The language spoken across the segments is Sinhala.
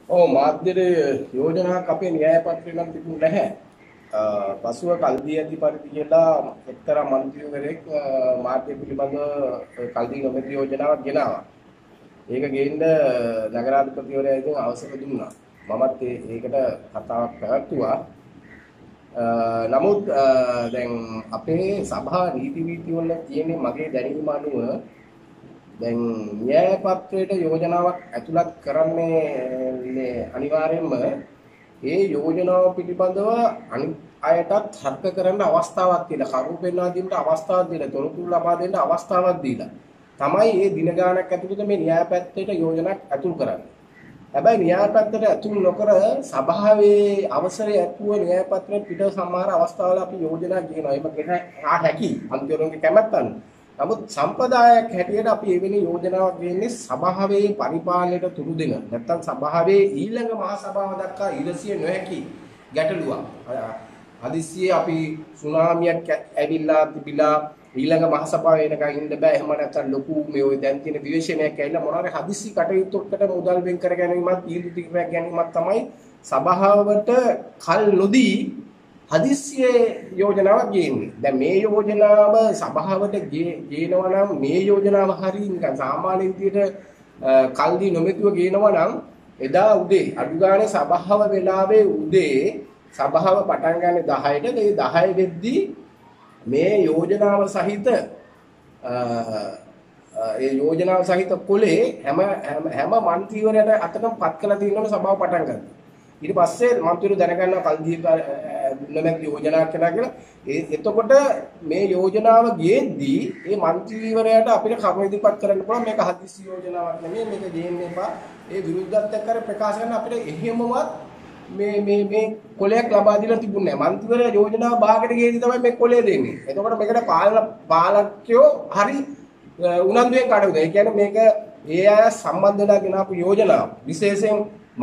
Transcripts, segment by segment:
ඔව් මාධ්‍යයේ යෝජනාවක් අපේ න්‍යාය පත්‍රේ නම් තිබුණේ නැහැ. පසුව කල්දී ඇති පරිදි කියලා එක්තරා මන්ත්‍රීවරයෙක් මාධ්‍ය පිළිබඳව කල්දී නොමැති යෝජනාවක් ගෙනාවා. ඒක ගේන්න නගරාධිපතිවරයා ඉතින් අවසර දුන්නා. මමත් ඒකට කතාවක් පැවැත්තුවා. නමුත් දැන් අපේ සභා නීති නීති වල තියෙන මගේ දැනීම අනුව දැන් න්‍යාය පත්‍රයට යෝජනාවක් ඇතුළත් කරන්නේ අනිවාර්යයෙන්ම ඒ යෝජනාව පිළිබඳව අනිත් අයටත් තර්ක කරන්න අවස්ථාවක් දීලා කරුණු පෙන්වා දීමට අවස්ථාවක් දීලා තොරතුරු ලබා දෙන්න අවස්ථාවක් දීලා තමයි මේ දින ගානක් ඇතුළත මේ න්‍යාය පත්‍රයට යෝජනාවක් ඇතුල් කරන්නේ. හැබැයි න්‍යාය පත්‍රයට ඇතුල් නොකර සභාවේ අවසරය ඇතුව න්‍යාය පත්‍රයෙන් පිට සමහර අවස්ථාවල අපි යෝජනා කියනවා. ඒක කෙනා හැකි අන්තිමට කැමැත්තන්. නමුත් සම්ප්‍රදායක් හැටියට අපි එවැනි යෝජනාවක් දෙන්නේ සභාවේ පරිපාලනයට තුරු දෙන. නැත්තම් සභාවේ ඊළඟ මහා සභාව දක්වා ඉවසිය නොහැකි ගැටලුවක්. හදිස්සියේ අපි සුනාමියක් ඇවිල්ලා තිබිලා ඊළඟ මහා සභාව වෙනකන් ඉන්න බෑ. එහෙම නැත්නම් ලොකු මේ ඔය දැන් තියෙන විවේචනයක් ඇවිල්ලා මොනවාරි හදිස්සි කටයුත්තකට මුදල් වෙන් කර ගැනීමත් තීන්දුව తీරයක් ගැනීමත් තමයි සභාවට කල් නොදී හදිස්සියේ යෝජනාවක් ගේන්නේ. දැන් මේ යෝජනාව සභාවට ගේනවා නම් මේ යෝජනාව හරිය නිකන් සාමාන්‍ය විදියට කල්දී නොමැතිව ගේනවා නම් එදා උදේ අඩු ගානේ සභාව වෙලාවේ උදේ සභාව පටන් ගන්න 10ට ඒ 10 වෙද්දී මේ යෝජනාව සහිත ඒ යෝජනාව සහිත කොලේ හැම මන්ත්‍රීවරයාට අතටම පත් කළා තියෙනවනේ සභාව පටන් ගන්න. ඊට පස්සේ මන්ත්‍රීවරු දැනගන්නවා කල්දී නොමැති යෝජනාවක් කියලා. එතකොට මේ යෝජනාව ගියේදී මේ මන්ත්‍රීවරයාට අපිට කරුණු ඉදිරිපත් කරන්න පුළුවන් මේක හදිසි යෝජනාවක් නෙමෙයි මේක ගේන්න එපා. ඒ විරුද්ධත්වයක් කර ප්‍රකාශ කරන අපිට එහෙමවත් මේ කොලයක් ලබා දීලා තිබුණේ නැහැ. මන්ත්‍රීවරයා යෝජනාව භාගයට ගියේදී තමයි මේ කොලය දෙන්නේ. එතකොට මේකට පාලකයෝ හරි උනන්දුවෙන් කටයුතු. ඒ කියන්නේ මේක ඒ අය සම්බන්ධ වෙලා ගෙනාපු යෝජනාව. විශේෂයෙන්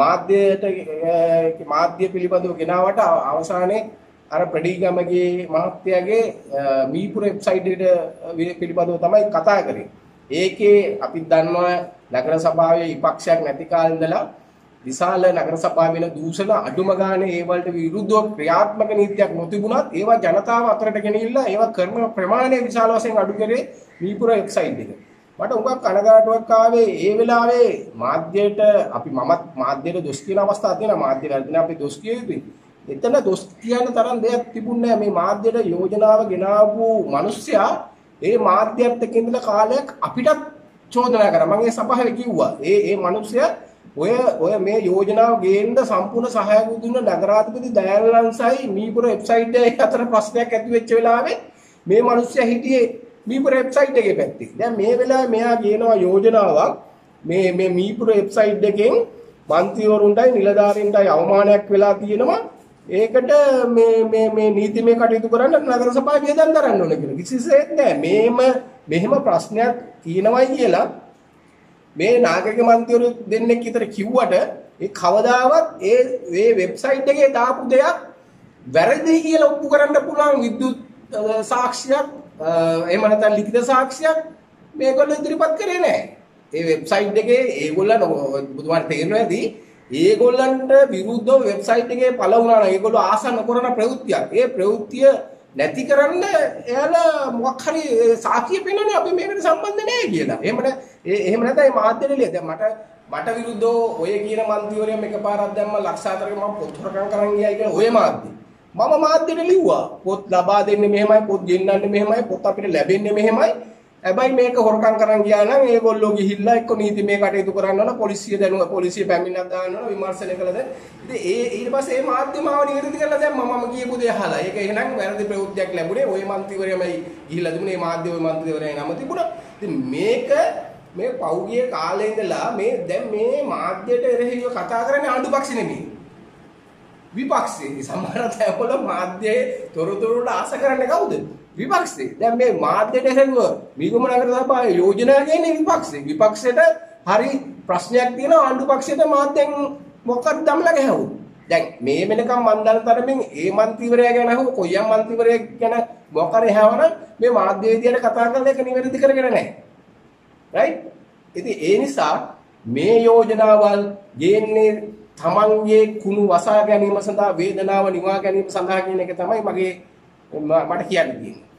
මාධ්‍ය පිළිබඳව ගෙනාවට අවසානයේ අර ප්‍රඩීගමගේ මහත්තයාගේ මීපුර වෙබ්සයිට් එකට පිළිබඳව තමයි කතා කරේ. ඒකේ අපි දන්නවා නගර සභාවේ විපක්ෂයක් නැති කාලේ ඉඳලා විශාල නගර සභාව වෙන දූෂණ අඩුම ගානේ ඒ වලට විරුද්ධව ක්‍රියාත්මක නීතියක් නොතිබුණත් ඒවා ජනතාව අතරට ගෙනilla ඒවා කරන ප්‍රමාණය විශාල වශයෙන් අඩු කරේ මීපුර වෙබ්සයිට් එක. මට උගක් කනගාටුවක් ආවේ ඒ වෙලාවේ මාධ්‍යයට අපි මමත් මාධ්‍යයට දොස් කියන අවස්ථාවක් තියෙනවා. මාධ්‍ය වලදී අපි දොස් කිය යුතුයි. එතන දොස් කියන තරම් දෙයක් තිබුණේ නැහැ. මේ මාධ්‍යයට යෝජනාව ගෙනාවු මිනිස්සයා ඒ මාධ්‍යයත් එක්ක ඉඳලා කාලයක් අපිටත් චෝදනා කරා. මම ඒ සභාවේ කිව්වා. ඒ මිනිස්සයා ඔය මේ යෝජනාව ගේන්න සම්පූර්ණ සහයෝගය දුන්න නගරාධිපති දයාලංසයි මීපුර වෙබ්සයිට් එක අතර ප්‍රශ්නයක් ඇති වෙච්ච වෙලාවේ මේ මිනිස්සයා හිටියේ මීපුර වෙබ්සයිට් එකේ පැත්තේ. දැන් මේ වෙලාවේ මෙයා ගේනවා යෝජනාවක් මේ මීපුර වෙබ්සයිට් එකෙන් මන්ත්‍රීවරුන්ටයි නිලධාරීන්ටයි අවමානයක් වෙලා තියෙනවා. ඒකට මේ නීතිමය කටයුතු කරන්න නගර සභාව වියදම් දරන්න ඕන කියලා. කිසිසේත් නෑ. මෙහෙම ප්‍රශ්නයක් තියෙනවයි කියලා මේ නාගරික මන්ත්‍රීවරු දෙන්නෙක් විතර කිව්වට ඒ කවදාවත් ඒ වෙබ්සයිට් එකේ දාපු දෙයක් වැරදි කියලා ඔප්පු කරන්න පුළුවන් විද්‍යුත් සාක්ෂියක් එහෙම නැත්නම් ලිඛිත සාක්ෂියක් මේගොල්ලෝ ඉදිරිපත් කරේ නැහැ. ඒ වෙබ්සයිට් එකේ ඒගොල්ලන්ට බුදුමාට තේරෙනවා ඇති ඒගොල්ලන්ට විරුද්ධව වෙබ්සයිට් එකේ පළ වුණා නම් ඒගොල්ලෝ ආස නොකරන ප්‍රවෘත්තියක්. ඒ ප්‍රවෘත්තිය නැති කරන්න එයාලා මොකක් හරි සාක්ෂිය පෙන්නන්නේ අපි මේකට සම්බන්ධ නැහැ කියලා. එහෙම නැත්නම් මේ මාධ්‍යෙට ලිය. දැන් මට විරුද්ධව ඔය කියන මන්ත්‍රීවරයා එකපාරක් දැම්ම ලක්ෂ 4ක මම පොත් හොරකම් කරන් ගියයි කියලා ඔය මාධ්‍ය. මම මාධ්‍යෙට ලිව්වා. පොත් ලබා දෙන්නේ මෙහෙමයි, පොත් ගෙන්නන්නේ මෙහෙමයි, පොත් අපිට ලැබෙන්නේ මෙහෙමයි. හැබැයි මේක හොරකම් කරන් ගියා නම් ඒගොල්ලෝ ගිහිල්ලා එක්ක නීතිමය කටයුතු කරන්න ඕන, පොලිසිය දැනුවා, පොලිසිය පැමිණිල්ලක් දාන්න ඕන, විමර්ශනය කළාද? ඉතින් ඊට පස්සේ මේ මාධ්‍යමාව නිවැරදි කරලා දැන් මම කියපු දේ අහලා. ඒක එහෙනම් වැරදි ප්‍රවෘත්තියක් ලැබුණේ ওই මන්ත්‍රීවරයාමයි ගිහිල්ලා දුන්නේ. මේ මාධ්‍ය ওই මන්ත්‍රීවරයා නම තිබුණා. ඉතින් මේ පෞගිය කාලේ ඉඳලා දැන් මේ මාධ්‍යයට එරෙහිව කතා කරන්නේ ආණ්ඩුපක්ෂ නෙමෙයි. විපක්ෂේ. සමහර තැන්වල මාධ්‍යයේ තොරතුරු වලට ආස කරන්නේ කවුද? විපක්ෂේ. දැන් මේ මාධ්‍යයට එරෙහිව මීගම නගර සභාවේ යෝජනා ගන්නේ විපක්ෂේ. විපක්ෂයට හරි ප්‍රශ්නයක් තියෙනවා ආණ්ඩුපක්ෂයට මාධ්‍යෙන් මොකක්ද දමලා ගහුවොත්. දැන් මේ වෙනකම් මන් දන්න තරමින් ඒ മന്ത്രിවරයා ගැන අහුව කොයියම් മന്ത്രിවරයෙක් ගැන මොකක් හරි හැවනම් මේ මාධ්‍ය විදියට කතා කරලා ඒක නිවැරදි කරගෙන නැහැ. රයිට්? ඉතින් ඒ නිසා මේ යෝජනාවල් ගේන්නේ තමන්ගේ කුණු වසා ගැනීම සඳහා වේදනාව නිවා ගැනීම සඳහා කියන එක තමයි මට කියන්න තියෙන්නේ.